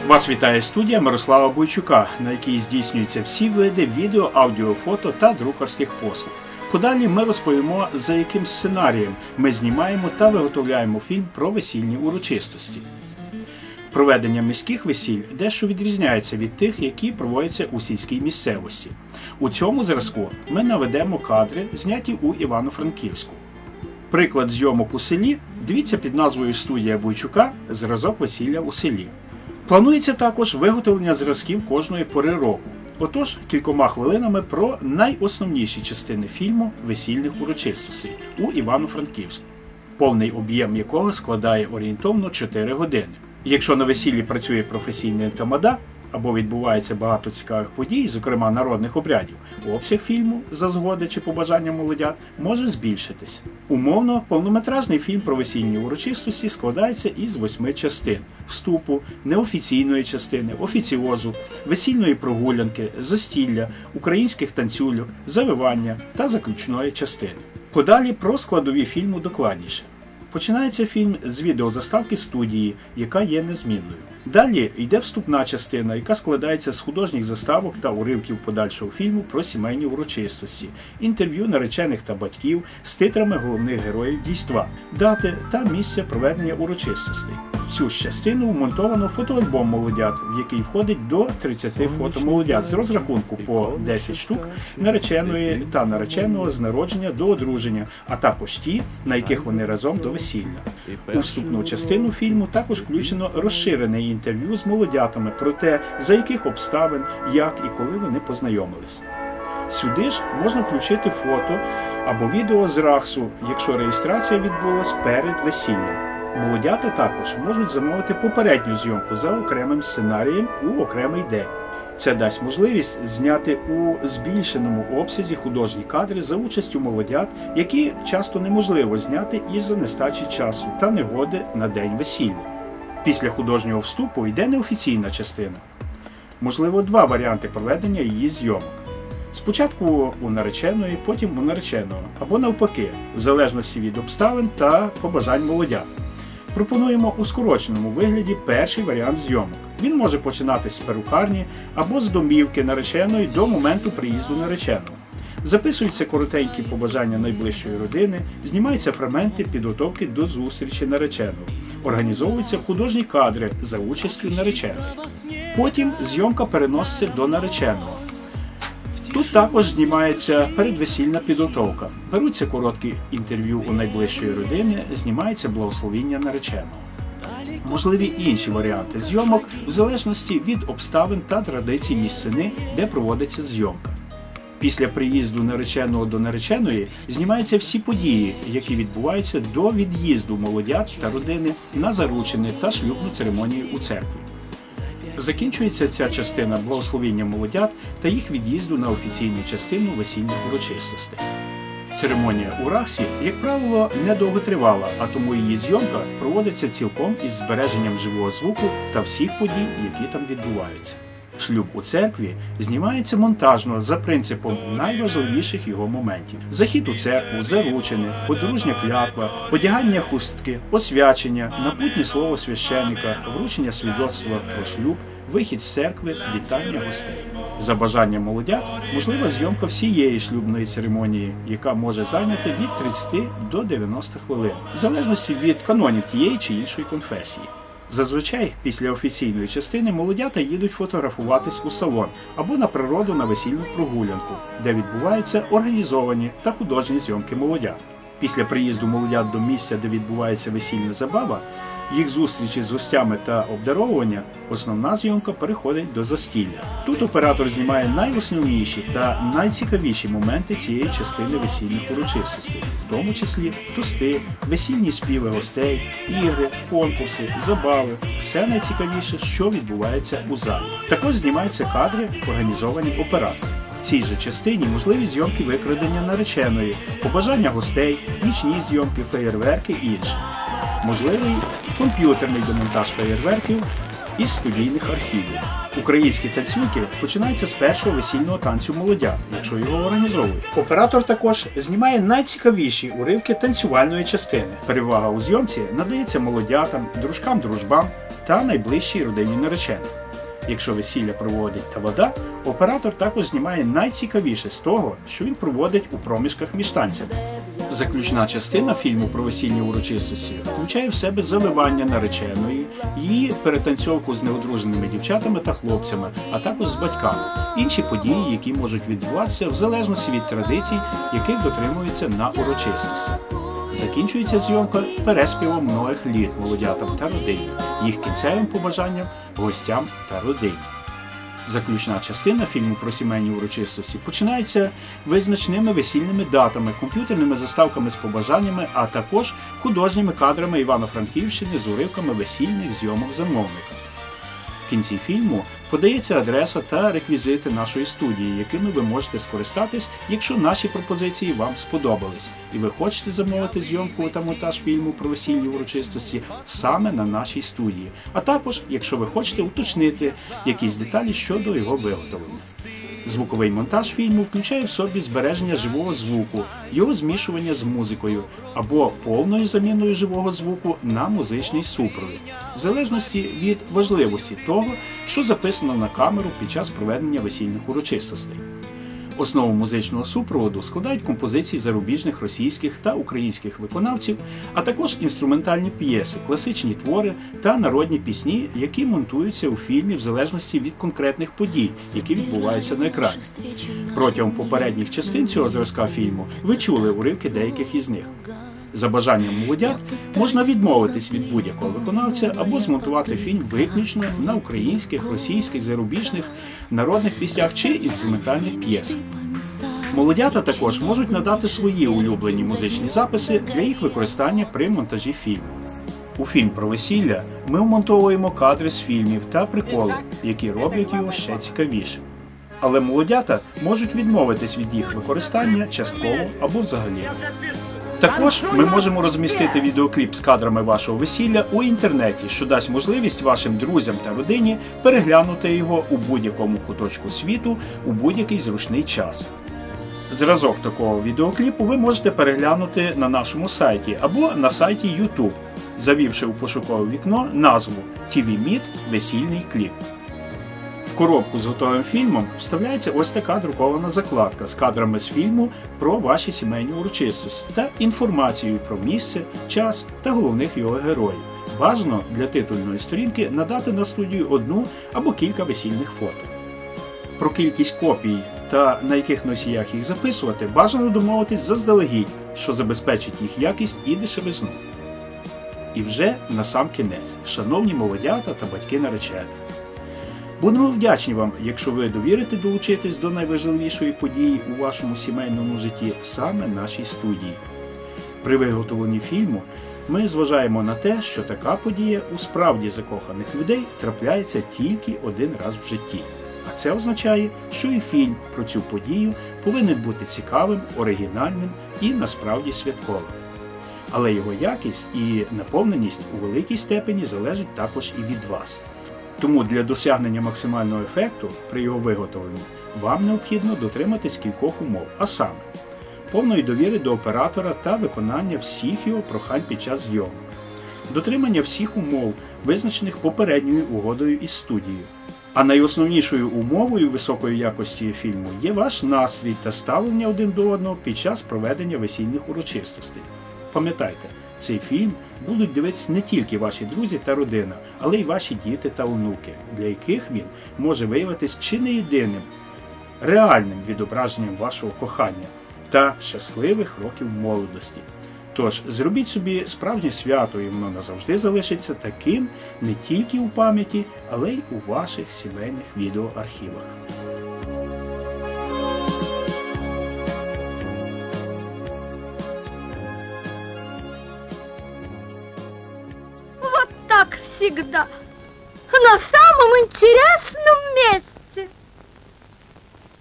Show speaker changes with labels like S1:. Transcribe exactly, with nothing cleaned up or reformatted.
S1: Вас вітає студія Мирослава Бойчука, на якій здійснюються всі види відео, аудіо, фото та друкарських послуг. Подалі ми розповімо, за яким сценарієм ми знімаємо та виготовляємо фільм про весільні урочистості. Проведення міських весіль дещо відрізняється від тих, які проводяться у сільській місцевості. У цьому зразку ми наведемо кадри, зняті у Івано-Франківську. Приклад зйомок у селі дивіться під назвою «Студія Бойчука. Зразок весілля у селі». Планується також виготовлення зразків кожної пори року. Отож, кількома хвилинами про найосновніші частини фільму «Весільних урочистостей» у Івано-Франківську, повний об'єм якого складає орієнтовно чотири години. Якщо на весіллі працює професійний тамада, або відбувається багато цікавих подій, зокрема народних обрядів, обсяг фільму, за згоди чи побажання молодят, може збільшитись. Умовно, повнометражний фільм про весільні урочистості складається із восьми частин – вступу, неофіційної частини, офіціозу, весільної прогулянки, застілля, українських танцюльок, завивання та заключної частини. Подалі про складові фільму докладніше. Починається фільм з відеозаставки студії, яка є незмінною. Далі йде вступна частина, яка складається з художніх заставок та уривків подальшого фільму про сімейні урочистості, інтерв'ю наречених та батьків з титрами головних героїв дійства, дати та місця проведення урочистостей. В цю ж частину вмонтовано фотоальбом молодят, в який входить до тридцяти фото молодят з розрахунку по десять штук нареченої та нареченого з народження до одруження, а також ті, на яких вони разом до весілля. У вступну частину фільму також включено розширене інтерв'ю з молодятами про те, за яких обставин, як і коли вони познайомились. Сюди ж можна включити фото або відео з рахсу, якщо реєстрація відбулась перед весіллям. Молодята також можуть замовити попередню зйомку за окремим сценарієм у окремий день. Це дасть можливість зняти у збільшеному обсязі художні кадри за участю молодят, які часто неможливо зняти із-за нестачі часу та негоди на день весілля. Після художнього вступу йде неофіційна частина. Можливо, два варіанти проведення її зйомок. Спочатку у нареченої, потім у нареченого, або навпаки, в залежності від обставин та побажань молодят. Пропонуємо у скороченому вигляді перший варіант зйомок. Він може починатись з перукарні або з домівки нареченої до моменту приїзду нареченого. Записуються коротенькі побажання найближчої родини, знімаються фрагменти підготовки до зустрічі нареченого. Організовуються художні кадри за участю нареченої. Потім зйомка переноситься до нареченого. Тут також знімається передвесільна підготовка. Беруться короткі інтерв'ю у найближчої родини, знімається благословіння нареченого. Можливі інші варіанти зйомок в залежності від обставин та традицій місцини, де проводиться зйомка. Після приїзду нареченого до нареченої знімаються всі події, які відбуваються до від'їзду молодят та родини на заручини та шлюбну церемонію у церкві. Закінчується ця частина благословінням молодят та їх від'їзду на офіційну частину весільних урочистостей. Церемонія у рахсі, як правило, недовго тривала, а тому її зйомка проводиться цілком із збереженням живого звуку та всіх подій, які там відбуваються. Шлюб у церкві знімається монтажно за принципом найважливіших його моментів. Захід у церкву, заручини, подружня клятва, одягання хустки, освячення, напутнє слово священника, вручення свідоцтва про шлюб, вихід з церкви, вітання гостей. За бажанням молодят можлива зйомка всієї шлюбної церемонії, яка може зайняти від тридцяти до дев'яноста хвилин, в залежності від канонів тієї чи іншої конфесії. Зазвичай після офіційної частини молодята їдуть фотографуватись у салон або на природу на весільну прогулянку, де відбуваються організовані та художні зйомки молодят. Після приїзду молодят до місця, де відбувається весільна забава, їх зустрічі з гостями та обдаровування, основна зйомка переходить до застілля. Тут оператор знімає найосновніші та найцікавіші моменти цієї частини весільних урочистостей, в тому числі тости, весільні співи гостей, ігри, конкурси, забави, все найцікавіше, що відбувається у залі. Також знімаються кадри, організовані оператором. В цій же частині можливі зйомки викрадення нареченої, побажання гостей, нічні зйомки, феєрверки і інше. Можливий комп'ютерний демонтаж феєрверків із студійних архівів. Українські танцюльки починаються з першого весільного танцю молодят, якщо його організовують. Оператор також знімає найцікавіші уривки танцювальної частини. Перевага у зйомці надається молодятам, дружкам-дружбам та найближчій родині наречених. Якщо весілля проводить тамада, оператор також знімає найцікавіше з того, що він проводить у проміжках між танцями. Заключна частина фільму про весільні урочистості включає в себе завивання нареченої, її перетанцьовку з неодруженими дівчатами та хлопцями, а також з батьками, інші події, які можуть відбуватися в залежності від традицій, яких дотримуються на урочистостях. Закінчується зйомка переспівом многих літ молодятам та родині, їх кінцевим побажанням гостям та родині. Заключна частина фільму про сімейні урочистості починається визначними весільними датами, комп'ютерними заставками з побажаннями, а також художніми кадрами Івано-Франківщини з уривками весільних зйомок замовника. В кінці фільму подається адреса та реквізити нашої студії, якими ви можете скористатись, якщо наші пропозиції вам сподобались, і ви хочете замовити зйомку та монтаж фільму про весільні урочистості саме на нашій студії, а також, якщо ви хочете уточнити якісь деталі щодо його виготовлення. Звуковий монтаж фільму включає в собі збереження живого звуку, його змішування з музикою або повною заміною живого звуку на музичний супровід, в залежності від важливості того, що записано на камеру під час проведення весільних урочистостей. Основу музичного супроводу складають композиції зарубіжних російських та українських виконавців, а також інструментальні п'єси, класичні твори та народні пісні, які монтуються у фільмі в залежності від конкретних подій, які відбуваються на екрані. Протягом попередніх частин цього зразка фільму ви чули уривки деяких із них. За бажанням молодят можна відмовитись від будь-якого виконавця або змонтувати фільм виключно на українських, російських, зарубіжних, народних піснях чи інструментальних п'єсах. Молодята також можуть надати свої улюблені музичні записи для їх використання при монтажі фільму. У фільм про весілля ми вмонтовуємо кадри з фільмів та приколи, які роблять його ще цікавішим. Але молодята можуть відмовитись від їх використання частково або взагалі. Також ми можемо розмістити відеокліп з кадрами вашого весілля у інтернеті, що дасть можливість вашим друзям та родині переглянути його у будь-якому куточку світу у будь-який зручний час. Зразок такого відеокліпу ви можете переглянути на нашому сайті або на сайті YouTube, завівши у пошукове вікно назву «ті ві Міт. Весільний кліп». В коробку з готовим фільмом вставляється ось така друкована закладка з кадрами з фільму про ваші сімейні урочистості та інформацією про місце, час та головних його героїв. Бажано для титульної сторінки надати на студію одну або кілька весільних фото. Про кількість копій та на яких носіях їх записувати бажано домовитись заздалегідь, що забезпечить їх якість і дешевизну. І вже на сам кінець, шановні молодята та батьки наречених. Будемо вдячні вам, якщо ви довірите долучитись до найважливішої події у вашому сімейному житті саме нашій студії. При виготовленні фільму ми зважаємо на те, що така подія у справді закоханих людей трапляється тільки один раз в житті. А це означає, що і фільм про цю подію повинен бути цікавим, оригінальним і насправді святковим. Але його якість і наповненість у великій степені залежить також і від вас. Тому для досягнення максимального ефекту при його виготовленні вам необхідно дотриматись кількох умов, а саме повної довіри до оператора та виконання всіх його прохань під час зйомок, дотримання всіх умов, визначених попередньою угодою із студією. А найосновнішою умовою високої якості фільму є ваш настрій та ставлення один до одного під час проведення весільних урочистостей. Пам'ятайте, цей фільм будуть дивитися не тільки ваші друзі та родина, але й ваші діти та онуки, для яких він може виявитись чи не єдиним реальним відображенням вашого кохання та щасливих років молодості. Тож, зробіть собі справжнє свято, і воно назавжди залишиться таким не тільки у пам'яті, але й у ваших сімейних відеоархівах.
S2: Вот так всегда. На самом интересном месте.